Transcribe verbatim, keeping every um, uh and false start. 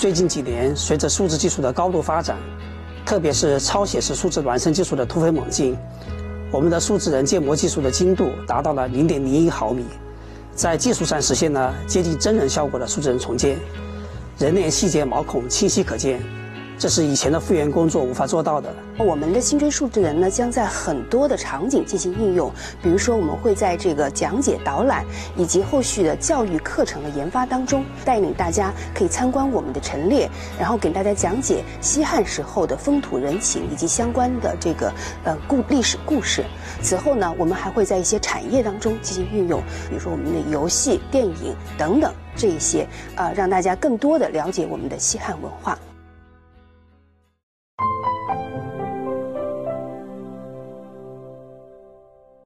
最近几年，随着数字技术的高度发展，特别是超写实数字孪生技术的突飞猛进，我们的数字人建模技术的精度达到了零点零一毫米，在技术上实现了接近真人效果的数字人重建，人脸细节毛孔清晰可见。 这是以前的复原工作无法做到的。 我们的星锥数字人呢，将在很多的场景进行应用，比如说我们会在这个讲解导览以及后续的教育课程的研发当中，带领大家可以参观我们的陈列，然后给大家讲解西汉时候的风土人情以及相关的这个呃故历史故事。此后呢，我们还会在一些产业当中进行运用，比如说我们的游戏、电影等等这一些，呃，让大家更多的了解我们的西汉文化。